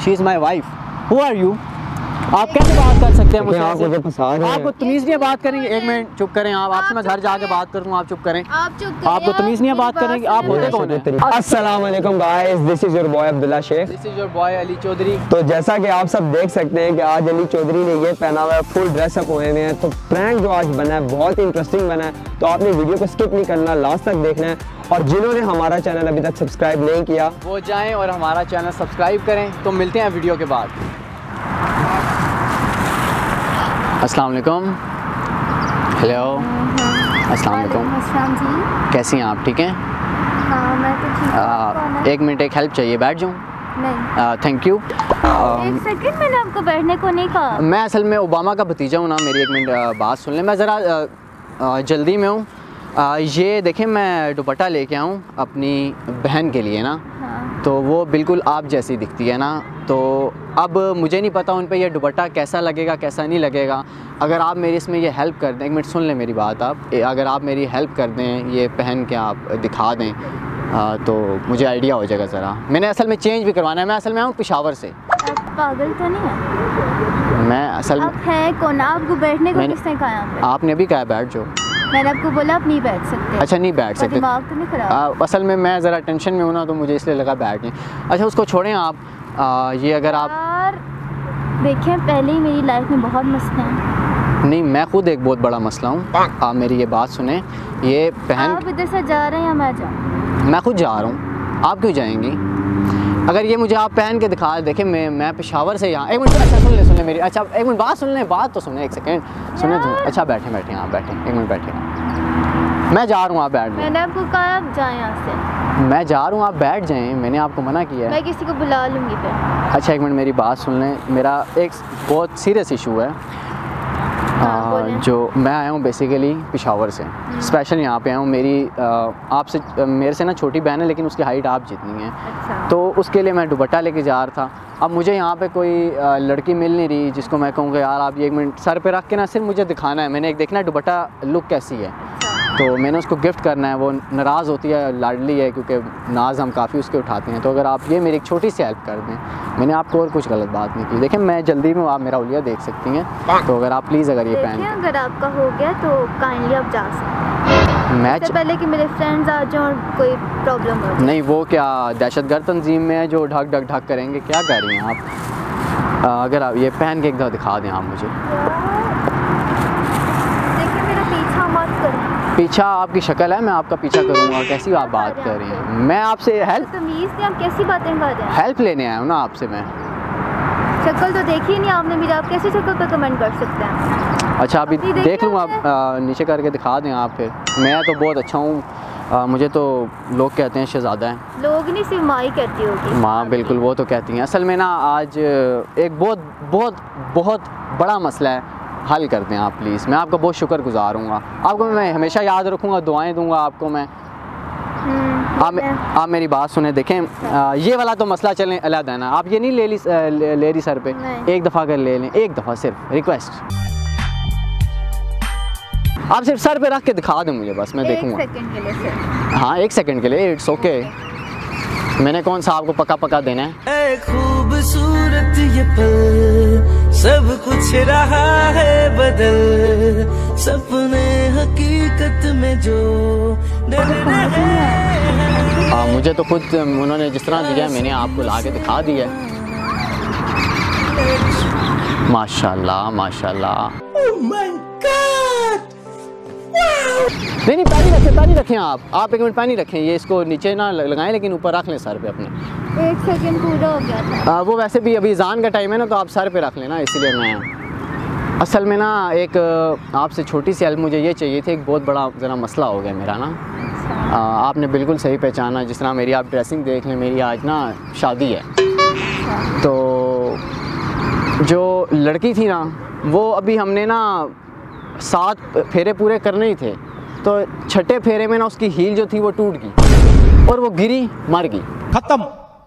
She is my wife. Who are you? आप कैसे बात कर सकते हैं मुझे? आपको तमीज़ नहीं है बात करेंगे? एक मिनट चुप करें आप। आपसे मैं घर जाके बात करूँ, आप चुप करें। आपको तमीज़ नहीं है बात करने की? आप होते कौन हैं? अस्सलाम वालेकुम guys, this is your boy Abdullah Shaikh. This is your boy Ali Chaudhary. तो जैसा कि आप सब देख सकते हैं कि आज अली चौधरी ने ये पहना हुआ है, फुल ड्रेसअप हुए हुए हैं। तो प्रैंक जो आज बना है बहुत इंटरेस्टिंग बना है, तो आपने वीडियो को स्किप नहीं करना, लास्ट तक देखना है। और जिन्होंने हमारा चैनल अभी तक सब्सक्राइब नहीं किया वो जाएँ और हमारा चैनल सब्सक्राइब करें। तो मिलते हैं वीडियो के बाद। अस्सलाम वालेकुम। हेलो, अस्सलाम वालेकुम। कैसी हैं आप? ठीक हैं? हाँ, मैं तो ठीक हूँ। एक मिनट, एक हेल्प चाहिए, बैठ जाऊँ? नहीं। Thank you. एक सेकंड, मैंने आपको बैठने को नहीं कहा। मैं असल में ओबामा का भतीजा हूँ ना। मेरी एक मिनट बात सुन लें, मैं ज़रा जल्दी में हूँ। ये देखें, मैं दुपट्टा लेके आऊँ अपनी बहन के लिए ना। हाँ। तो वो बिल्कुल आप जैसी दिखती है ना। तो अब मुझे नहीं पता उन पे ये दुपट्टा कैसा लगेगा कैसा नहीं लगेगा। अगर आप मेरी इसमें ये हेल्प कर दें, एक मिनट सुन लें मेरी बात आप। अगर आप मेरी हेल्प कर दें, ये पहन के आप दिखा दें तो मुझे आइडिया हो जाएगा ज़रा। मैंने असल में चेंज भी करवाना है। मैं असल में आऊँ पेशावर से। आप पागल तो नहीं है? मैं असल में आप हैं कौन? आपको बैठने को किसने कहा यहाँ पे? आपने अभी कहा बैठ जाओ। मैंने आपको बोला आप नहीं बैठ सकते। अच्छा, नहीं बैठ सकते? दिमाग तो नहीं खराब? असल में मैं ज़रा टेंशन में हूँ ना, तो मुझे इसलिए लगा बैठ नहीं। अच्छा, उसको छोड़ें आप। ये अगर आप यार देखें, पहले ही मेरी लाइफ में बहुत मसले हैं। नहीं, मैं खुद एक बहुत बड़ा मसला हूँ। आप मेरी ये बात सुने। ये पहन आप इधर से जा रहे हैं या मैं जाऊँ? मैं खुद जा रहा हूँ, आप क्यों जाएंगी? अगर ये मुझे आप पहन के दिखा देखें, मैं पेशावर से यहाँ। एक मिनट, अच्छा सुन ले मेरी। अच्छा एक मिनट बात सुन ले, बात तो सुने, एक सेकेंड सुने तो। अच्छा बैठे आप बैठे, एक मिनट बैठे। मैं जा रहा हूँ, आप बैठ जाएं। मैंने आपको कहा आप जाएं यहाँ से। मैं जा रहा हूँ, आप बैठ जाएं। मैंने आपको मना किया है। मैं किसी को बुला लूँगी फिर। अच्छा एक मिनट मेरी बात सुन लें। मेरा एक बहुत सीरियस इशू है। जो मैं आया हूँ बेसिकली पेशावर से, स्पेशल यहाँ पे आया हूँ। आपसे मेरे से ना छोटी बहन है, लेकिन उसकी हाइट आप जितनी है। अच्छा। तो उसके लिए मैं दुपट्टा लेके जा रहा था। अब मुझे यहाँ पे कोई लड़की मिल नहीं रही जिसको मैं कहूँगा यार आप ये एक मिनट सर पे रख के ना सिर्फ मुझे दिखाना है। मैंने एक देखना है दुपट्टा लुक कैसी है। तो मैंने उसको गिफ्ट करना है। वो नाराज़ होती है, लाडली है, क्योंकि नाज हम काफ़ी उसके उठाते हैं। तो अगर आप ये मेरी एक छोटी सी हेल्प कर दें, मैंने आपको और कुछ गलत बात नहीं की। देखें मैं जल्दी में, आप मेरा उलिया देख सकती हैं। तो अगर आप प्लीज़ अगर ये पहन, अगर आपका हो गया तो काइंडली आप जा सकते हैं। इससे पहले कि मेरे फ्रेंड्स आ जाओ और कोई प्रॉब्लम हो। नहीं, वो क्या दहशतगर्द तंजीम में है जो ढक करेंगे? क्या कर रही हैं आप? अगर आप ये पहन के एक दफ़ा दिखा दें आप मुझे। देखिए मेरा पीछा मत करें। पीछा आपकी शक्ल है, मैं आपका पीछा करूँगा? कैसी आप बात कर रही हैं? मैं आपसे हेल्प, तमीज़ से आप कैसी बातें कर रहे हैं? हेल्प लेने आया हूँ ना आपसे मैं। शक्ल तो देखी नहीं आपने मेरी, आप कैसी शक्ल पर कमेंट कर सकते हैं? अच्छा अभी देख लूँ, आप नीचे करके दिखा दें आप फिर। मैं तो बहुत अच्छा हूँ, मुझे तो लोग कहते हैं शहज़ादा है। लोग नहीं, सिर्फ माँ ही कहती होगी। माँ बिल्कुल, वो तो कहती हैं। असल में ना आज एक बहुत बड़ा मसला है, हल कर दें आप प्लीज़। मैं आपका बहुत शुक्रगुज़ार हूँ। आपको मैं हमेशा याद रखूँगा, दुआएं दूँगा आपको मैं। आप मेरी बात सुने। देखें ये वाला तो मसला चलें अलग है ना। आप ये नहीं ले रही सर पे? एक दफ़ा अगर ले लें, एक दफ़ा सिर्फ रिक्वेस्ट। आप सिर्फ सर पे रख के दिखा दें मुझे, बस मैं देखूँगा। 1 सेकंड के लिए सिर्फ। हाँ 1 सेकंड के लिए, इट्स ओके। मैंने कौन सा आपको पक्का देना है? खूबसूरत ये पल, सब कुछ रहा है बदल, सपने हकीकत में जो डर रहे। मुझे तो खुद उन्होंने जिस तरह दिया मैंने आपको ला के दिखा दिया। माशाल्लाह माशाल्लाह। Oh my God! नहीं पानी रखें आप एक मिनट पानी रखें। ये इसको नीचे ना लगाएं, लेकिन ऊपर रख लें सर पे अपने। 1 सेकंड पूरा हो गया था। वो वैसे भी अभी अज़ान का टाइम है ना, तो आप सर पे रख लेना, इसलिए मैं असल में ना एक आपसे छोटी सी हेल्प मुझे ये चाहिए थी। एक बहुत बड़ा ज़रा मसला हो गया मेरा ना। आपने बिल्कुल सही पहचाना। जिस तरह मेरी आप ड्रेसिंग देख लें, मेरी आज ना शादी है। तो जो लड़की थी ना, वो अभी हमने ना 7 फेरे पूरे करने ही थे। तो 6ठे फेरे में ना उसकी हील जो थी वो टूट गई और वो गिरी, मर गई। खत्म,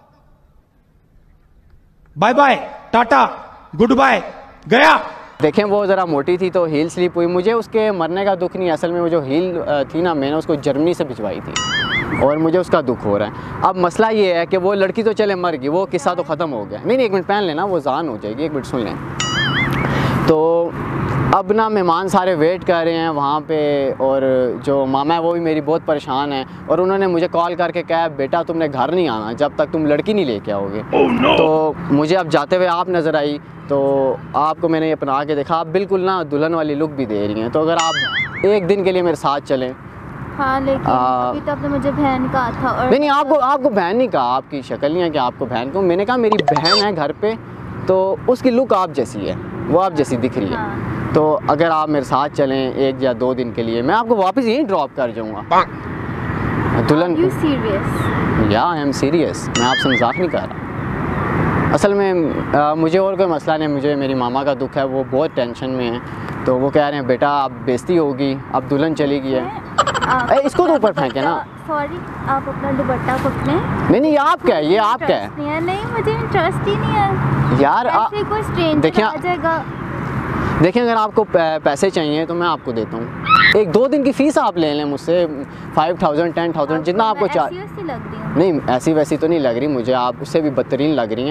bye bye, tata, goodbye, गया। देखें वो ज़रा मोटी थी तो हील स्लिप हुई। मुझे उसके मरने का दुख नहीं, असल में वो जो हील थी ना, मैंने उसको जर्मनी से भिजवाई थी। और मुझे उसका दुख हो रहा है। अब मसला ये है कि वो लड़की तो चले मर गई, वो किस्सा तो ख़त्म हो गया। नहीं 1 मिनट पहन लेना, वो जान हो जाएगी, 1 मिनट सुन लें। तो अब ना मेहमान सारे वेट कर रहे हैं वहाँ पे, और जो मामा है वो भी मेरी बहुत परेशान है, और उन्होंने मुझे कॉल करके कहा बेटा तुमने घर नहीं आना जब तक तुम लड़की नहीं लेके आओगे। तो मुझे अब जाते हुए आप नज़र आई, तो आपको मैंने ये अपना के देखा, आप बिल्कुल ना दुल्हन वाली लुक भी दे रही हैं। तो अगर आप 1 दिन के लिए मेरे साथ चलें। हाँ लेकिन अभी तो आपने मुझे बहन कहा था। और नहीं आपको बहन नहीं कहा, आपकी शक्ल नहीं है कि आपको बहन कहूँ, मैंने कहा मेरी बहन है घर पे, तो उसकी लुक आप जैसी है, वो आप जैसी दिख रही है। हाँ। तो अगर आप मेरे साथ चलें 1 या 2 दिन के लिए, मैं आपको वापस यहीं ड्रॉप कर जाऊँगा दुल्हन। Are you serious? या आई एम सीरियस, मैं आपसे मजाक नहीं कर रहा। असल में मुझे और कोई मसला नहीं, मुझे मेरी मामा का दुख है, वो बहुत टेंशन में है। तो वो कह रहे हैं बेटा अब बेइज्जती होगी, अब दुल्हन चली गई है। इसको तो ऊपर फेंके ना। सॉरी, आप अपना दुपट्टा पकड़े। नहीं ये आप क्या है, ये आप क्या है? नहीं मुझे इंटरेस्ट ही नहीं है यार ऐसे कोई स्ट्रेंजर आ जाएगा। देखिए अगर आपको पैसे चाहिए तो मैं आपको देता हूँ। 1-2 दिन की फ़ीस आप ले लें मुझसे, 5000 10,000 जितना आपको चाहिए। नहीं ऐसी वैसी तो नहीं लग रही मुझे, आप उससे भी बदतरीन लग रही हैं।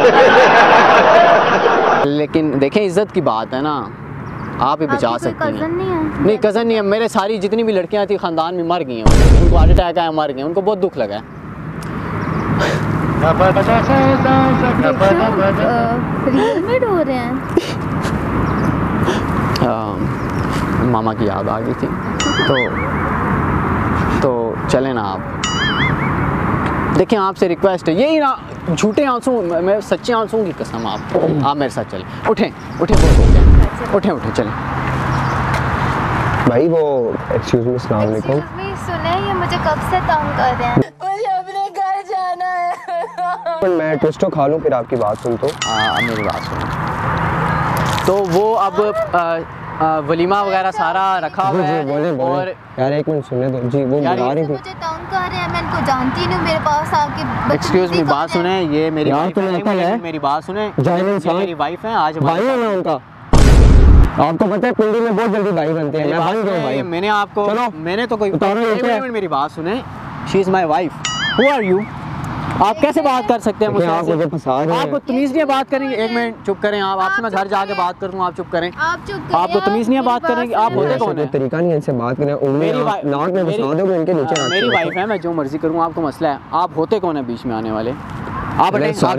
लेकिन देखें इज़्ज़त की बात है ना, आप ही बचा सकती हैं। नहीं कज़न नहीं है, मेरे सारी जितनी भी लड़कियां थी ख़ानदान में मर गई हैं, उनको हार्ट अटैक आया मर गए, उनको बहुत दुख लगा है। रियल में रो रहे हैं। मामा की याद आ गई थी, तो चले ना आप। देखिए आपसे रिक्वेस्ट है, यही ना झूठे आंसू, मैं सच्चे आंसुओं की कसम, आप मेरे साथ चलें। उठें बहुत हो गया, उठें चलें। भाई वो एक्सक्यूज मी, अस्सलाम वालेकुम। सुने ये मुझे कब से तंग कर रहे हैं, मुझे अपने घर जाना है। मैं टोस्टो खा लूँ फिर आपकी बात सुन। तो मेरी बात सुनो। तो वो अब वलीमा वगैरह सारा रखा हुआ है। बोले और यार 1 मिनट सुनने दो जी, वो बुला रही थी। मुझे तंग कर रहे हैं, मैं इनको जानती नहीं, मेरे पास आके। एक्सक्यूज मी, बात सुने, ये मेरी वाइफ है, मेरी बात सुने, मेरी वाइफ है। आज भाई है मैं उनका, आपको पता है पिंडी में बहुत जल्दी भाई बनते हैं। मैं बन गया भाई। मैंने आपको, मैंने तो कोई, मेरी बात सुने, she is my wife. Who are you? आप कैसे बात कर सकते हैं मुझसे? आप मुझे फंसा रहे हैं। आपको तमीज़ नहीं है बात करेंगे? 1 मिनट चुप करें आप, आपसे मैं घर जाके बात करूँ, आप चुप करें। आपको तमीज़ नहीं है बात करें? आप होते कौन है? तरीका नहीं इनसे बात करें, नाक में फंसा दोगे इनके नीचे। मेरी वाइफ है, मैं जो मर्जी करूँ, आपको मसला है? आप होते कौन है बीच में आने वाले? आप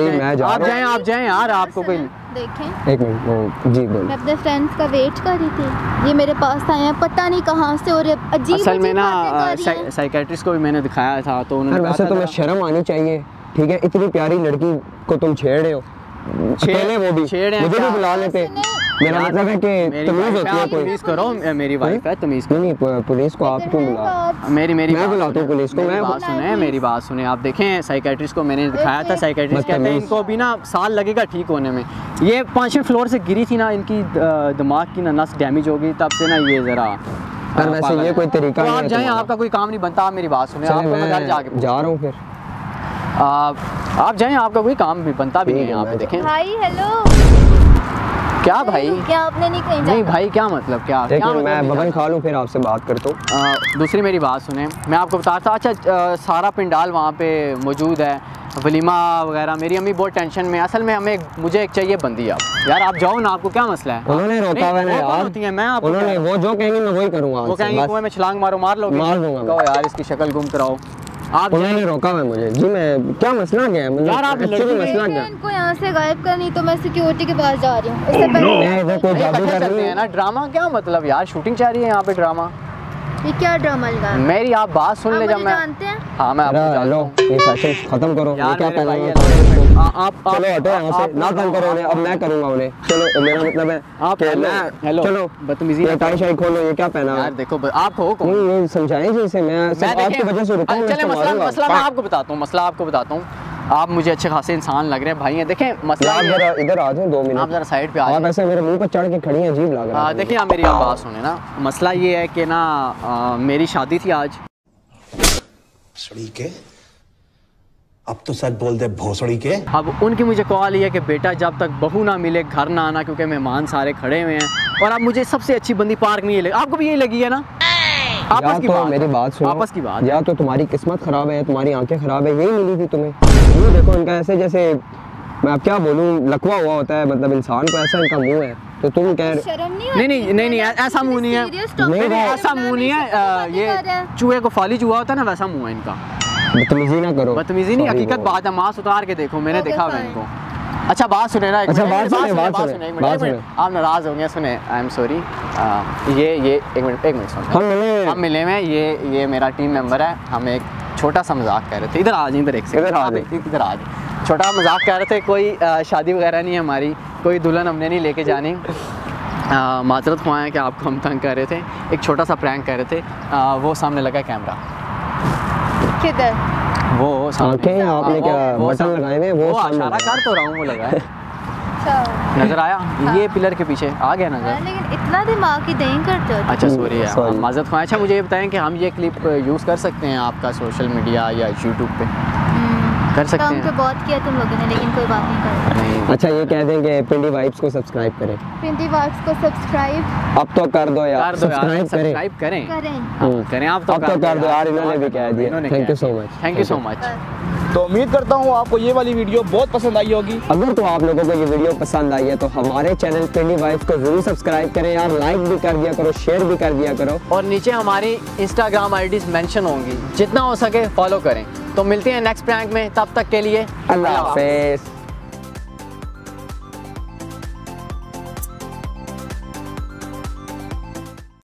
जाएं यार, आपको कोई देखें। 1 मिनट, वो जी बोल। मैं अपने फ्रेंड्स का वेट कर रही थी, ये मेरे पास आए हैं, पता नहीं कहाँ से, और अजीब असल में ना साइकेट्रिस्ट को भी मैंने दिखाया था, तो उन्होंने वैसे तुम्हें शर्म आनी चाहिए, ठीक है? इतनी प्यारी लड़की को तुम छेड़ रहे हो, छेड़े वो भी, मुझे भी बुला लेते। मेरा मतलब है कि तमीज़ होती है कोई। तमीज़ करो, मेरी वाइफ है, तमीज़ करो। नहीं पुलिस को आप क्यों बुला? मैं बुलाता हूँ पुलिस को। मेरी बात सुने, आप देखें साइकेट्रिस्ट को मैंने दिखाया था, साइकेट्रिस्ट कहते हैं इनको भी ना साल लगेगा ठीक होने में। ये 5वें फ्लोर से गिरी थी ना, इनकी दिमाग की ना नस डैमेज हो गई, तब से ना ये ज़रा। वैसे ये कोई तरीका नहीं है। आप जाएं, आपका कोई काम नहीं बनता। आप मेरी बात सुने, आपको मैं घर जाके जा रहा हूँ फिर। आप जाएं, आपका कोई काम भी बनता भी नहीं है यहाँ पे। देखें भाई हेलो। क्या भाई? क्या आपने नहीं कहीं नहीं भाई, क्या मतलब? क्या मतलब मैं बबन खा लूँ फिर आपसे बात करता हूँ। दूसरी मेरी बात सुने, मैं आपको बताता। अच्छा सारा पिंडाल वहाँ पे मौजूद है, वलीमा वगैरह। मेरी अम्मी बहुत टेंशन में, असल में मुझे एक चाहिए बंदी। आप यार आप जाओ ना, आपको क्या मसला है? उन्होंने रोका हुआ है यार। मैं आपको, उन्होंने वो जो कहेंगे मैं वही करूँगा। वो कहेंगे कुएं में छलांग मारो, मार लोगे? मार दूंगा यार, इसकी शक्ल गुम कराओ। आप उन्होंने रोका हुआ है मुझे जी। मैं क्या मसला क्या है? यार आप मसला क्या? इनको यहाँ से गायब करनी, तो मैं सिक्योरिटी के पास जा रही हूँ। इससे पहले मैं इधर कोई जादू कर रही है ना। ड्रामा क्या मतलब यार? शूटिंग चाह रही है यहाँ पे, ड्रामा? ये क्या ड्रामा लगा? मेरी आप बात सुन ले। जब मैं जानते हैं। हाँ मैं आपको जानता हूँ। ये फैशन खत्म करो। ये क्या पहना है? आप चलो हटो यहाँ से, ना तंग करो उन्हें, अब मैं करूँगा उन्हें। चलो मेरा मतलब है आप हेलो, चलो बदतमीजी टाई शाई खोलो। ये क्या पहना है? यार देखो आप हो कौन? नहीं समझाएं जैसे मैं आपकी वजह से रुका हूँ। चले मसला मैं आपको बताता हूँ। आप मुझे अच्छे खासे इंसान लग रहे हैं भाई। देखें मसला, आप जरा इधर आ जाओ 2 मिनट। आप जरा साइड पे आ जाओ। आप ऐसे मेरे मुंह पर चढ़ के खड़ी हैं, अजीब लग रहा है। देखिए आप मेरी बात सुने ना, मसला ये है कि ना मेरी शादी थी आज। भोसड़ी के, अब तो सच बोल दे भोसड़ी के। अब उनकी मुझे कॉल है कि बेटा जब तक बहू ना मिले घर ना आना, क्योंकि मेहमान सारे खड़े हुए हैं। और अब मुझे सबसे अच्छी बंदी पार्क में ये लगी। आपको भी यही लगी है ना? आपस की तो बात मेरी है। बात सुनो, आपस की बात या तो तुम्हारी किस्मत खराब है, तुम्हारी आंखें खराब है, यही मिली थी तुम्हें। ये देखो इनका ऐसे, जैसे मैं अब क्या बोलूँ, लकवा हुआ होता है, मतलब इंसान को ऐसा इनका मुंह है, तो तुम कह रहे शर्म नहीं नहीं ऐसा मुंह नहीं है, नहीं ऐसा मुंह नहीं है, ये चूहे को फाली चूहा होता है ना, वैसा मुंह है इनका। बदतमीजी ना करो। बदतमीजी नहीं, Sorry हकीकत बोल। बात है, मास्क उतार के देखो, मैंने Okay, देखा हुआ fine. इनको। अच्छा बात सुने ना, एक अच्छा, मिनट, बात सुने, एक बात सुने। आप नाराज होंगे, सुने, आई एम सॉरी, ये एक मिनट सुनो। हम मिले, हम मिले में, ये मेरा टीम मेंबर है, हम एक छोटा सा मजाक कर रहे थे। इधर आ जाए, इधर एक सेकंड, इधर आ आप जाइए। इधर आ जाए। छोटा मजाक कर रहे थे, कोई शादी वगैरह नहीं है हमारी, कोई दुल्हन हमने नहीं लेके जानी। माजरत ख्वाह है कि आपको हम तंग कर रहे थे, एक छोटा सा प्रैंक कर रहे थे। वो सामने लगा कैमरा, किधर? वो आंखें आपने क्या वो बटन सामने- लगाए हुए, वो सामने इशारा लगा। कर तो रहा हूँ, वो लगा है। अच्छा नजर आया, ये पिलर के पीछे आ गया हाँ, नजर। लेकिन इतना दिमाग की नहीं करते हो। अच्छा सॉरी है, Sorry. माजरत ख्वाह। अच्छा मुझे ये बताएं कि हम ये क्लिप यूज़ कर सकते हैं आपका सोशल मीडिया या यूट्यूब पे? कर सकते काम तो हैं? बहुत किया तुम लोगों ने, लेकिन कोई बात नहीं कर। नहीं। अच्छा ये कह दें कि पिंडी वाइब्स को सब्सक्राइब करें। पिंडी वाइब्स को सब्सक्राइब अब तो कर दो यार, कर दो यार, सब्सक्राइब करें। सब्सक्राइब करें। करें। हाँ, करें आप तो अब तो कर दो यार, इन्होंने भी कह दिया। इन्होंने Thank कह you so दिया। much. Thank you so much। तो उम्मीद करता हूँ आपको ये वाली वीडियो बहुत पसंद आई होगी। अगर तो आप लोगों को ये वीडियो पसंद आई है तो हमारे चैनल पिंडी वाइब्स को जरूर सब्सक्राइब करें यार, लाइक भी कर दिया करो, शेयर भी कर दिया करो। और नीचे हमारी इंस्टाग्राम आईडीज मेंशन होंगी, जितना हो सके फॉलो करें। तो मिलते हैं नेक्स्ट प्रैंक में, तब तक के लिए अल्लाह हाफिज़।